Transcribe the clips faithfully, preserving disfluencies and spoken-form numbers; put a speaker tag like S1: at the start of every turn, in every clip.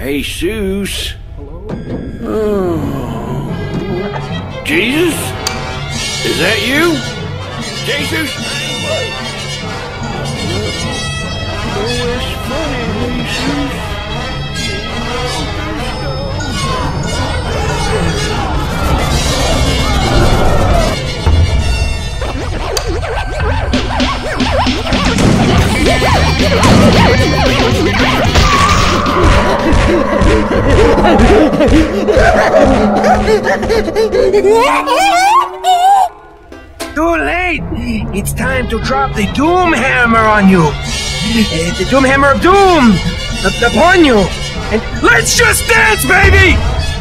S1: Jesus. Oh. Jesus? Is that you? Jesus? Oh, it's funny, Jesus.
S2: Too late! It's time to drop the Doom Hammer on you! Uh, the Doom Hammer of Doom! Up- upon you! And let's just dance, baby!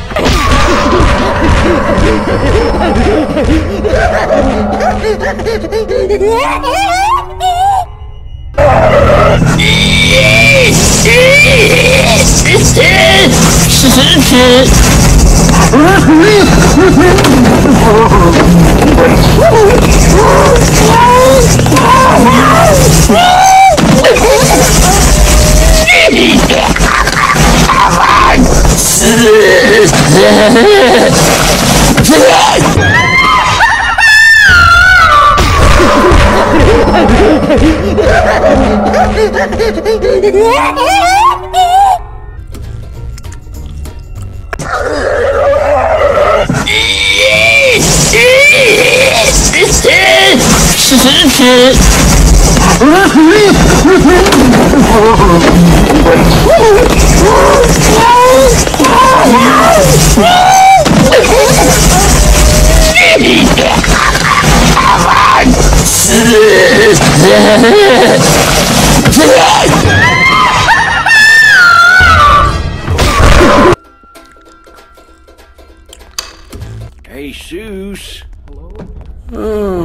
S1: Jesus. Oh.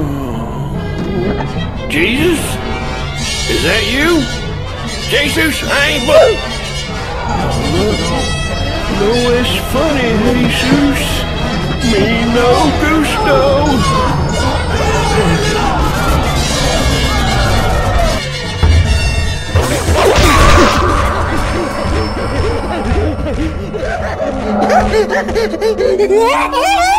S1: Jesus? Is that you? Jesus? I ain't but. No, it's funny, Jesus. Me no gusto.
S3: Yeah!